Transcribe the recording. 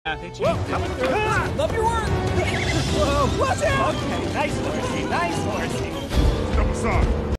They changed it. Love your work! Whoa, watch out! Okay, nice horsey, nice horsey. Step aside.